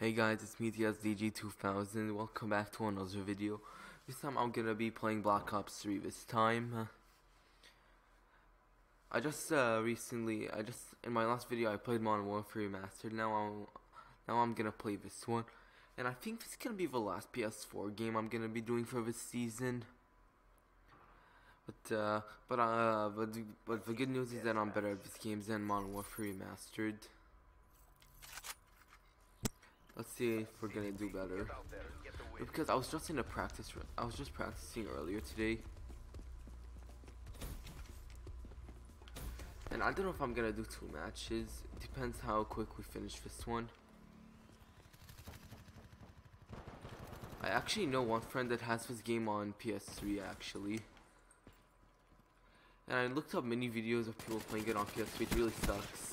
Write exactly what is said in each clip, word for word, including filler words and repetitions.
Hey guys, it's me T S D G two thousand. Welcome back to another video. This time I'm gonna be playing Black Ops three this time. Uh, I just uh, recently, I just in my last video I played Modern Warfare Remastered. Now I'm now I'm gonna play this one, and I think this is gonna be the last P S four game I'm gonna be doing for this season. But uh, but uh, but the, but the good news is that I'm better at this game than Modern Warfare Remastered. Let's see if we're gonna do better. Because I was just in a practice, I was just practicing earlier today, and I don't know if I'm gonna do two matches. It depends how quick we finish this one. I actually know one friend that has this game on P S three actually, and I looked up many videos of people playing it on P S three. It really sucks.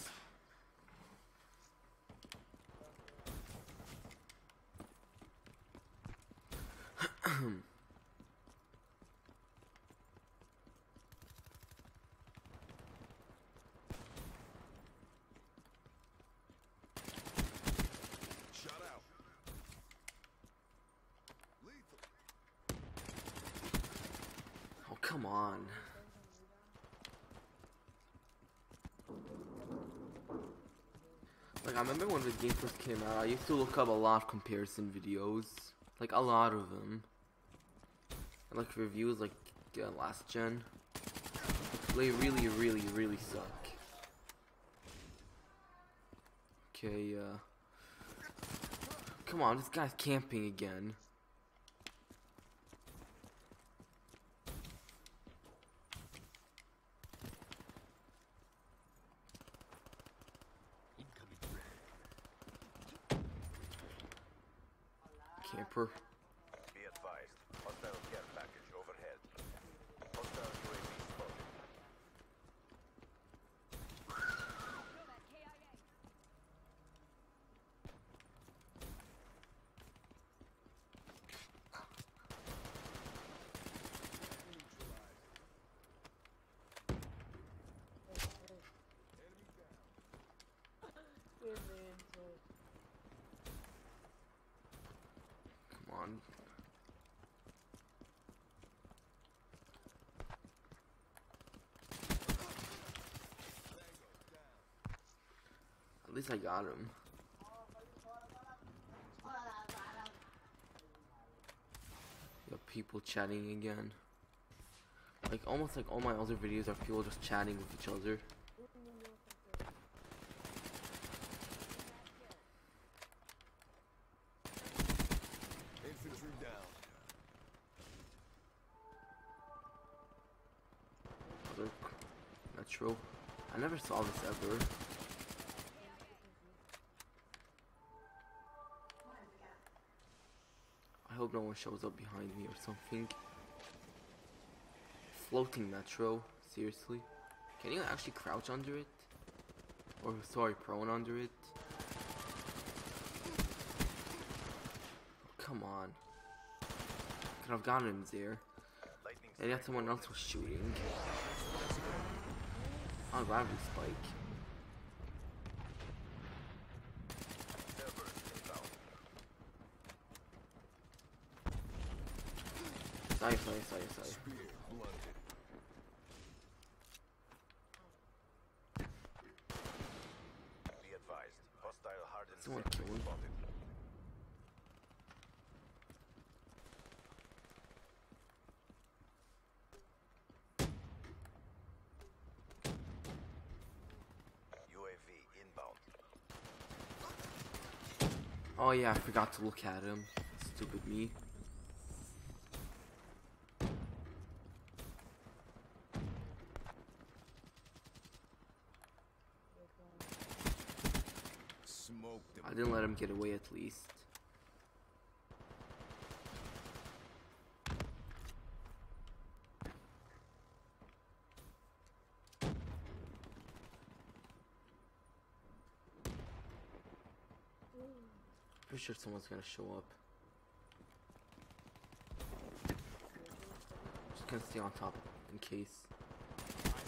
Oh, come on. Like, I remember when the game first came out, I used to look up a lot of comparison videos. Like, a lot of them. And, like, reviews, like, uh, last gen. They really, really, really suck. Okay, uh... come on, this guy's camping again. Camper. Be advised, hostile care package overhead. Hostile U A V spotted. Come on. At least I got him. You have people chatting again. Like, almost like all my other videos are people just chatting with each other. Infantry down. Other Metro. I never saw this ever. I hope no one shows up behind me or something. Floating Metro, seriously? Can you actually crouch under it? Or sorry, prone under it? Oh, come on. Could have gotten him there. And yet someone else was shooting. Oh, gravity spike. Sorry, sorry, sorry, sorry. Be advised, hostile hardened Someone sentry killed him. spotted. U A V inbound. Oh yeah, I forgot to look at him. Stupid me. Smoked him. I didn't let him get away at least. Pretty sure someone's gonna show up. Just gonna stay on top in case.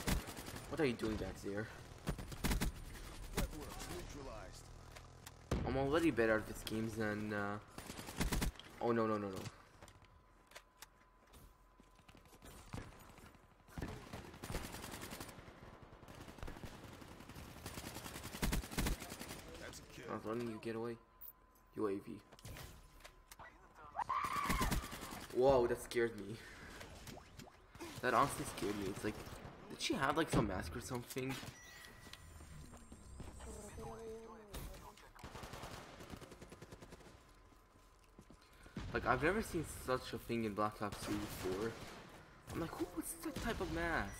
What are you doing back there? Networks neutralized. Oh I'm already better at this games than, uh... Oh, no, no, no, no. That's a kill. I was letting you get away. U A V. Whoa, that scared me. That honestly scared me. It's like, did she have like some mask or something? Like, I've never seen such a thing in Black Ops two before. I'm like, who puts that type of mask?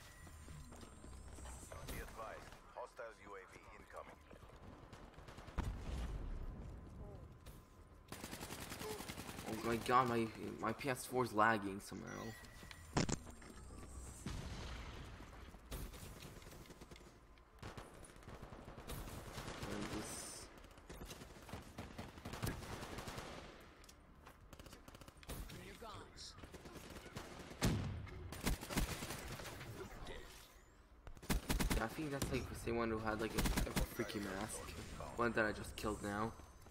Be advised. Hostile U A V incoming. Oh my god, my my P S four is lagging somehow. And this... Yeah, I think that's like the same one who had like a, a freaky mask. One that I just killed now.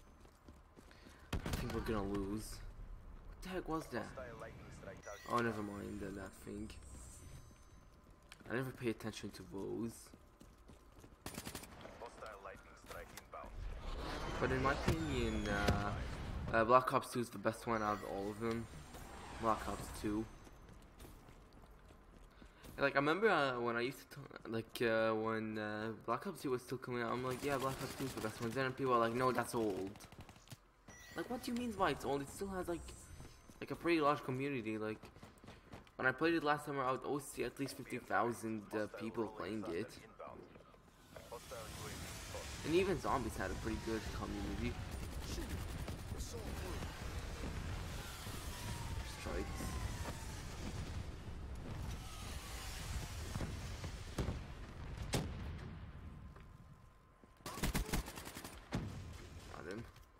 I think we're gonna lose. What the heck was that? Hostile lightning strike target. Oh, never mind uh, that thing. I never pay attention to those. Hostile lightning strike inbound. But in my opinion, uh, uh, Black Ops two is the best one out of all of them. Black Ops two. Like, I remember uh, when I used to, t like, uh, when uh, Black Ops two was still coming out, I'm like, yeah, Black Ops two is the best one. Then people are like, no, that's old. Like, what do you mean by it's old? It still has, like, like a pretty large community. Like, when I played it last summer, I would always see at least fifty thousand uh, people playing it. Inbound. Hostile U A V spotted. And even Zombies had a pretty good community. Strikes. Got him.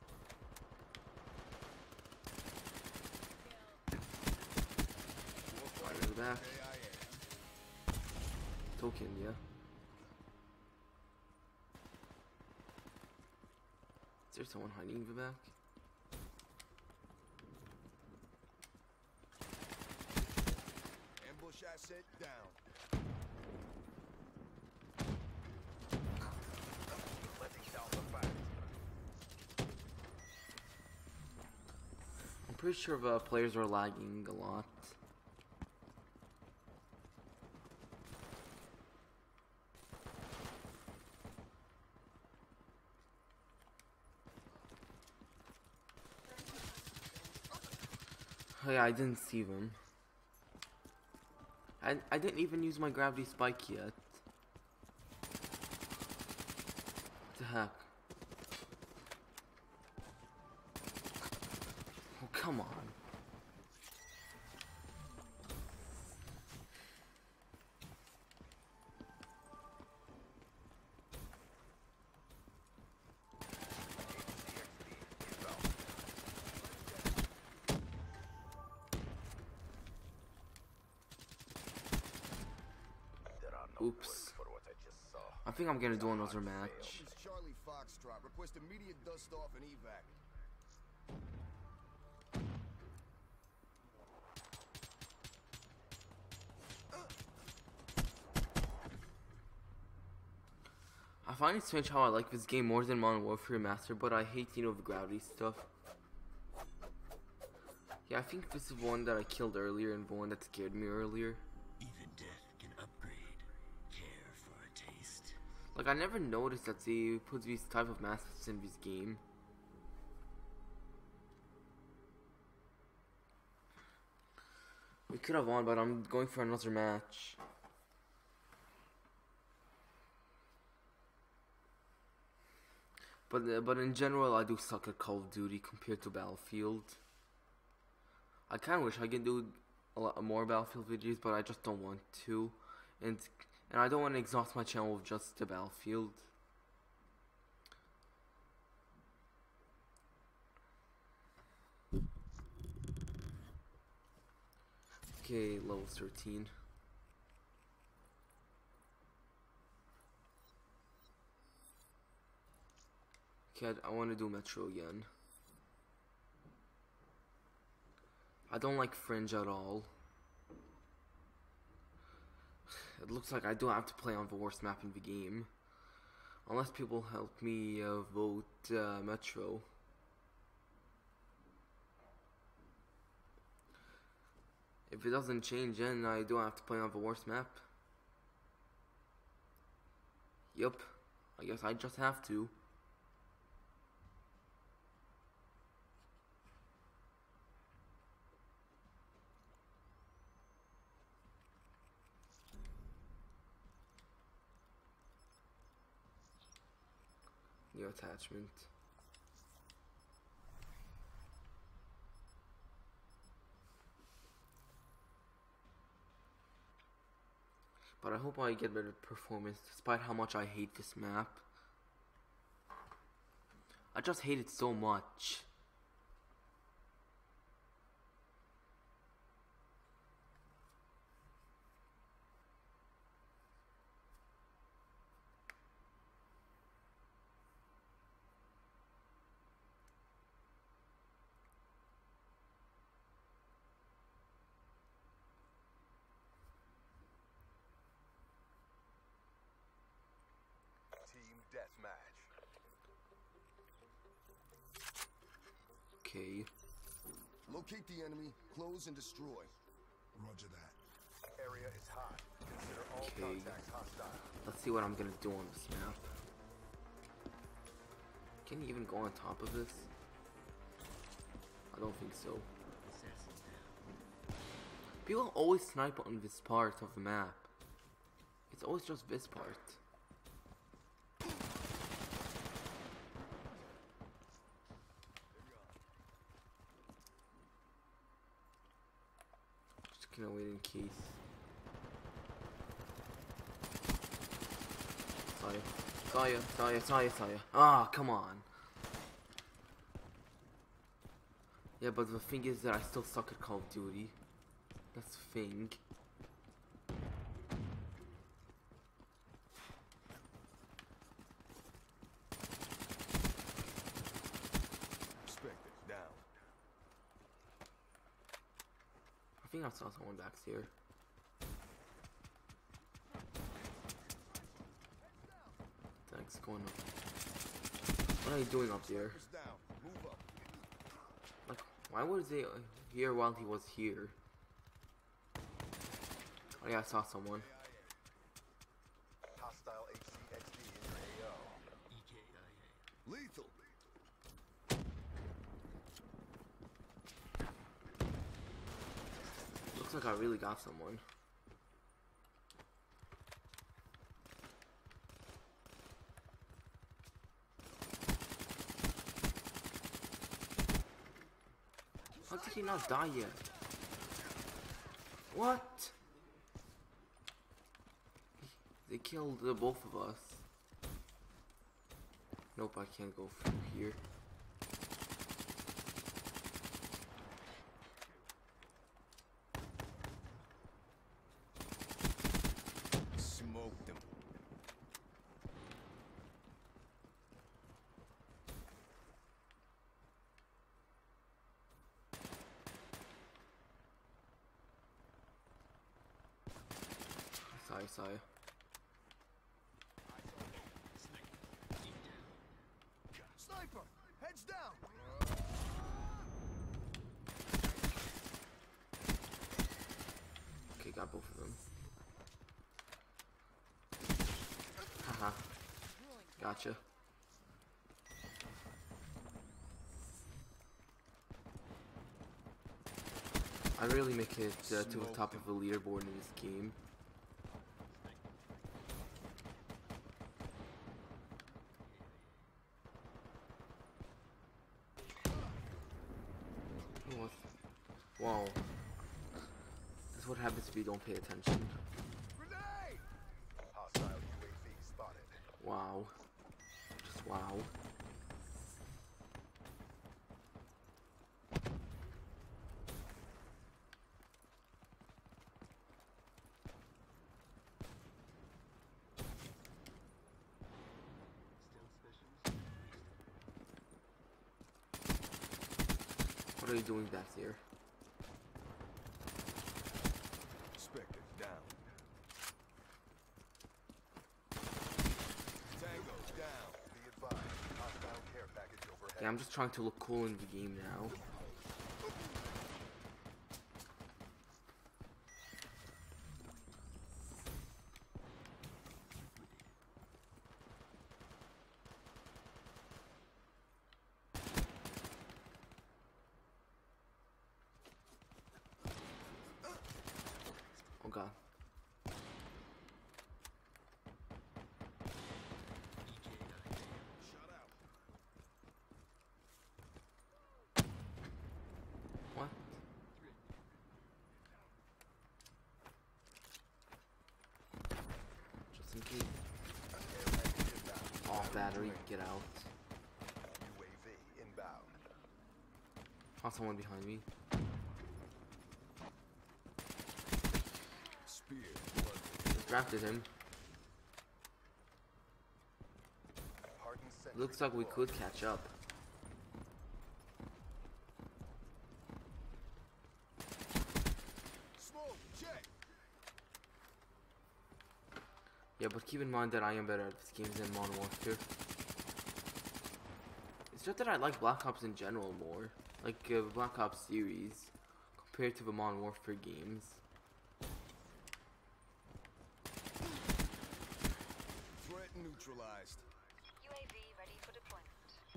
Right in the back. Token, yeah. Is there someone hiding in the back? Ambush asset down. Letting down the fire. I'm pretty sure the players are lagging a lot. Oh yeah, I didn't see them. I, I didn't even use my gravity spike yet. What the heck? Oh, come on. There are no Oops. words for what I just saw. I think I'm gonna do another match. This is Charlie Foxtrot. Request immediate dust off and evac. I find it strange how I like this game more than Modern Warfare Master, but I hate, you know, the gravity stuff. Yeah, I think this is one that I killed earlier and the one that scared me earlier. Even death can upgrade. Care for a taste. Like, I never noticed that they put these type of masks in this game. We could have won, but I'm going for another match. But uh, but in general, I do suck at Call of Duty compared to Battlefield. I kind of wish I could do a lot more Battlefield videos, but I just don't want to, and and I don't want to exhaust my channel with just the Battlefield. Okay, level thirteen. Kid, I want to do Metro again. I don't like Fringe at all. It looks like I don't have to play on the worst map in the game. Unless people help me uh, vote uh, Metro. If it doesn't change, then I don't have to play on the worst map. Yup, I guess I just have to. New attachment. But I hope I get better performance despite how much I hate this map. I just hate it so much. Team deathmatch. Okay. Locate the enemy, close and destroy. Roger that. Area is hot. Consider all Okay. contacts hostile. Let's see what I'm gonna do on this map. Can you even go on top of this? I don't think so. Assassins down. People always snipe on this part of the map. It's always just this part. Just gonna wait in case. Saya, Saya, Saya, Saya, Saya. Ah, come on. Yeah, but the thing is that I still suck at Call of Duty. That's the thing. Respect it. Down. I think I saw someone back here. Thanks, going up. What are you doing up there? Snipers down. Move up. Like, why was they here while he was here? Oh yeah, I saw someone. Hostile H C X D in your A O. E K I A. Lethal. Looks like I really got someone. How did he not die yet? What? They killed the both of us. Nope, I can't go through here. Smoked him. Sorry, sorry. Sniper! Heads down! Okay, got both of them. Haha. Gotcha. I really make it uh, to the top of the leaderboard in this game. What? Wow. This is what happens if you don't pay attention. Grenade! Hostile U A V spotted. Wow. Just wow. Stealth specialist. What are you doing back here? Spectre down. Tango down. Be advised, hostile care package overhead. Okay, I'm just trying to look cool in the game now. Oh god. Shut out. What? Just in case. Oh, battery, get out. U A V inbound. Found someone behind me. Spear. Distracted him. Hardened sentry Looks like we deployed. could catch up. Smoke. Check. Yeah, but keep in mind that I am better at this game than Modern Warfare. It's just that I like Black Ops in general more. Like uh, Black Ops series compared to the Modern Warfare games. Threat neutralized. U A V ready for deployment.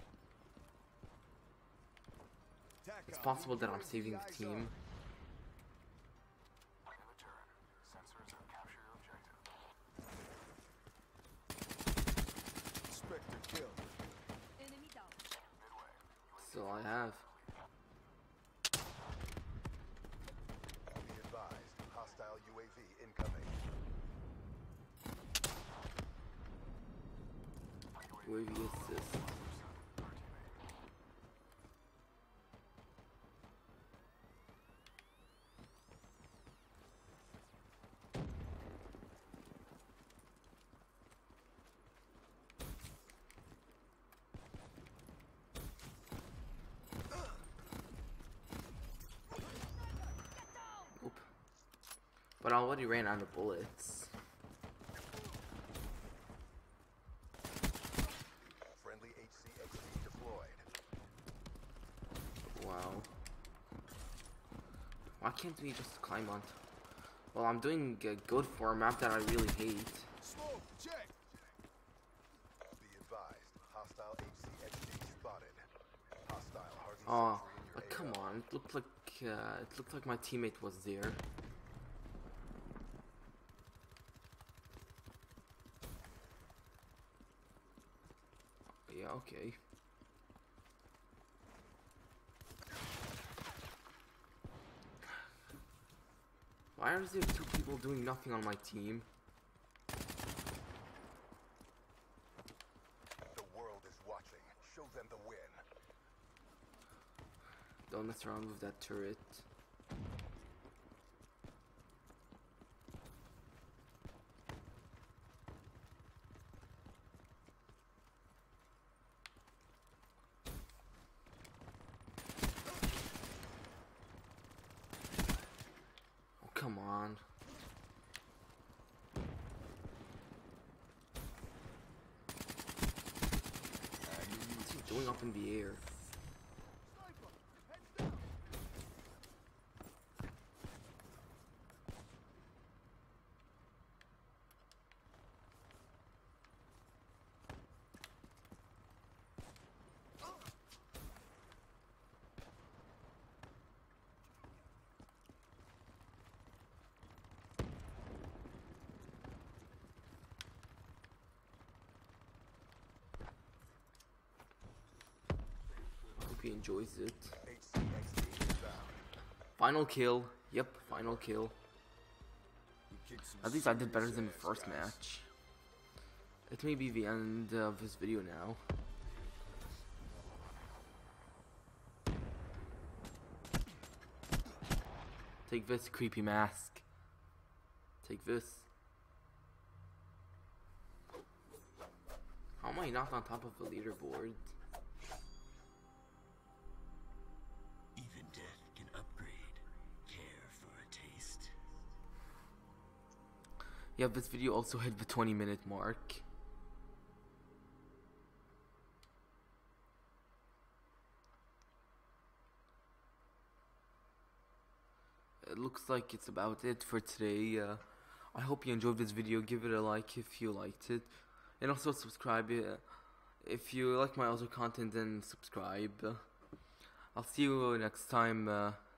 Tac It's on. possible that I'm U A V saving eyes the team. on. Spectre kill. Enemy down. That's all I have. Be advised, hostile U A V incoming. U A V assist. Oop. But I already ran out of bullets. Friendly H C X D deployed. Wow. Why can't we just climb on? Well, I'm doing uh, good for a map that I really hate. Smoke. Check. Be advised, hostile H C X D spotted. Hostile hardened Oh, sentry in your like, A come O. on! It looked like uh, it looked like my teammate was there. Yeah, okay. Why are there two people doing nothing on my team? The world is watching. Show them the win. Don't mess around with that turret. Oh, come on. What's he doing up in the air? Hope he enjoys it. H C X D inbound. Final kill. Yep, final kill. We kicked some At least I did better serious than the ass, first guys. match. It may be the end of this video now. Take this, creepy mask. Take this. How am I not on top of the leaderboard? Even Yeah, this video also hit the twenty minute mark. It looks like it's about it for today. Uh, I hope you enjoyed this video. Give it a like if you liked it. And also subscribe. Uh, if you like my other content, then subscribe. Uh, I'll see you next time. Uh,